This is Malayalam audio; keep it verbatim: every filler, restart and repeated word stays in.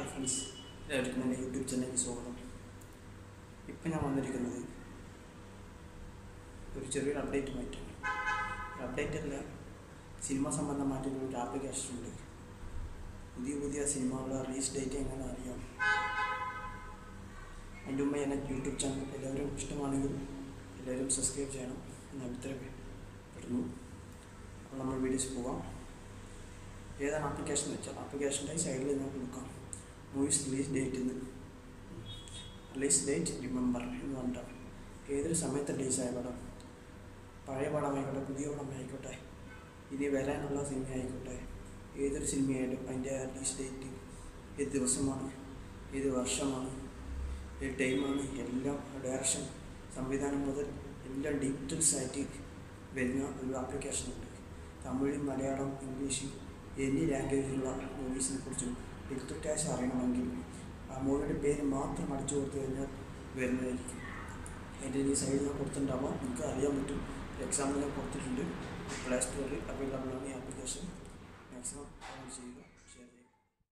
ഹായ് ഫ്രണ്ട്സ്, എല്ലാവർക്കും എൻ്റെ യൂട്യൂബ് ചാനലിലേക്ക് സ്വാഗതം. ഇപ്പം ഞാൻ വന്നിരിക്കുന്നത് ഒരു ചെറിയൊരു അപ്ഡേറ്റുമായിട്ടാണ്. അപ്ഡേറ്റ് അല്ല, സിനിമ സംബന്ധമായിട്ടുള്ള ഒരു ആപ്ലിക്കേഷൻ ഉണ്ട്. പുതിയ പുതിയ സിനിമകളുടെ റിലീസ് ഡേറ്റ് എങ്ങനെ അറിയാം. അതിൻ്റെ മുമ്പ് എൻ്റെ യൂട്യൂബ് ചാനൽ എല്ലാവരും ഇഷ്ടമാണെങ്കിൽ എല്ലാവരും സബ്സ്ക്രൈബ് ചെയ്യണം എന്ന് അഭിപ്രായപ്പെടുന്നു. അപ്പോൾ നമ്മൾ വീഡിയോസ് പോകാം. ഏതാണ് ആപ്ലിക്കേഷൻ എന്ന് വെച്ചാൽ ആപ്ലിക്കേഷൻ്റെ സൈഡിൽ നമുക്ക് കൊടുക്കാം മൂവീസ് റിലീസ് ഡേറ്റ് എന്ന്. റിലീസ് ഡേറ്റ് റിമെമ്പർ എന്ന് പറഞ്ഞിട്ടാണ്. ഏതൊരു സമയത്ത് റിലീസായ പടം, പഴയ പടമായിക്കോട്ടെ പുതിയ പടമായിക്കോട്ടെ ഇനി വരാനുള്ള സിനിമ ആയിക്കോട്ടെ, ഏതൊരു സിനിമയായാലും അതിൻ്റെ റിലീസ് ഡേറ്റ്, ഏത് ദിവസമാണ്, ഏത് വർഷമാണ്, ഏത് ടൈമാണ്, എല്ലാം ഡയറക്ഷൻ, സംവിധാനം മുതൽ എല്ലാം ഡീറ്റെയിൽസ് ആയിട്ട് വരുന്ന ഒരു ആപ്ലിക്കേഷനുണ്ട്. തമിഴ്, മലയാളം, ഇംഗ്ലീഷ് എന്നീ ലാംഗ്വേജിലുള്ള മൂവീസിനെ കുറിച്ചും എടുത്തിട്ടാശ അറിയണമെങ്കിൽ ആ മൂവിയുടെ പേര് മാത്രം അടിച്ചു കൊടുത്തു കഴിഞ്ഞാൽ വരുന്നതായിരിക്കും. അതിൻ്റെ ഈ സൈഡിൽ ഞാൻ കൊടുത്തിട്ടുണ്ടാവാം, നിങ്ങൾക്ക് അറിയാൻ പറ്റും. എക്സാമ്പിൾ ഞാൻ കൊടുത്തിട്ടുണ്ട്. പ്ലേ സ്റ്റോറിൽ അവൈലബിൾ ആണ് ഈ ആപ്ലിക്കേഷൻ. മാക്സിമം ചെയ്യുക.